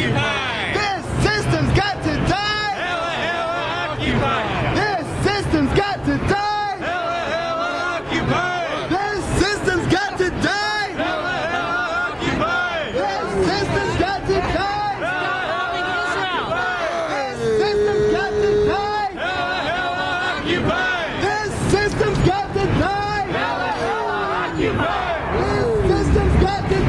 occupied. This system's got to die. Hella occupied. This system's got to die. Hella occupied. This system's got to die. Hella occupied. This system's got to die. This system's got to die. Hella occupied. This system's got to die. Hella occupied. This system's got to